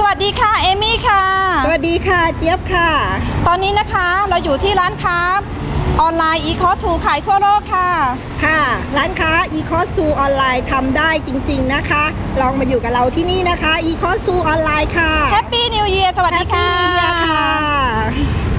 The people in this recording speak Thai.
วัสดีค่ะเอมี่ค่ะสวัสดีค่ะเจี๊ยบค่ะตอนนี้นะคะเราอยู่ที่ร้านค้าออนไลน์ eCost2 ขายทั่วโลกค่ะค่ะร้านค้า eCost2 ออนไลน์ทำได้จริงๆนะคะลองมาอยู่กับเราที่นี่นะคะ eCost2 ออนไลน์ค่ะ Happy New Year สวัสดีค่ะ Happy New Year ค่ะ